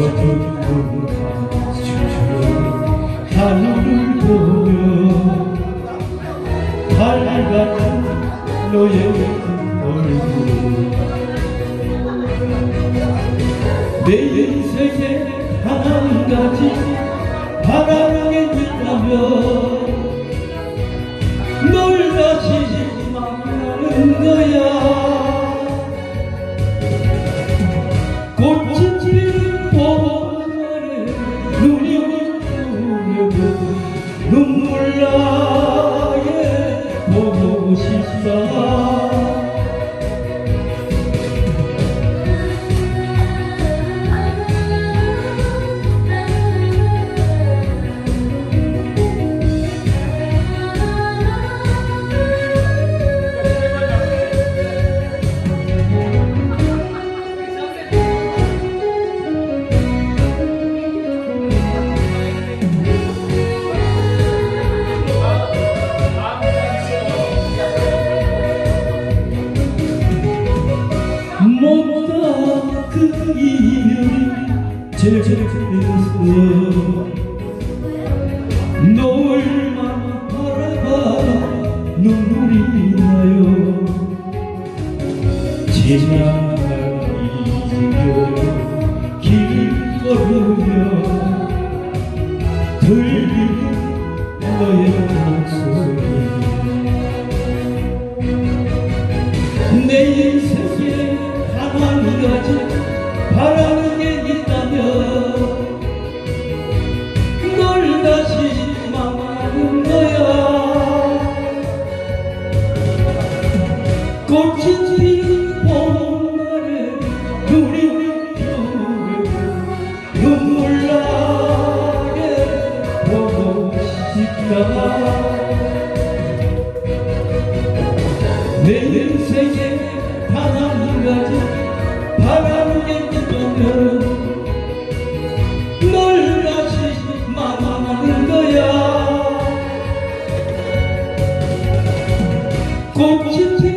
어두운 하늘을 보며 밝은 너의 얼굴 내 인생에 한 가지 바라는 게 있다면 널 다시 만나는 거야. 꽃이 피는 봄날에 눈이 부르고 눈물 나게 보고 싶다. 못다 그 인연이 제자리에서 너울만 바라봐 눈물이 나요. 지나간 이겨 길 걸으며 들리는 너의 목소리 내 인생에 한 가지 바라는 게 있다면 널 다시 만나는 거야. 꽃이 피는 봄날에 눈이 부르고 눈물 나게 보고 싶다. 내 인생에 단 한 가지 바라는 게 있다면 널 다시 만나는 거야. 꽃이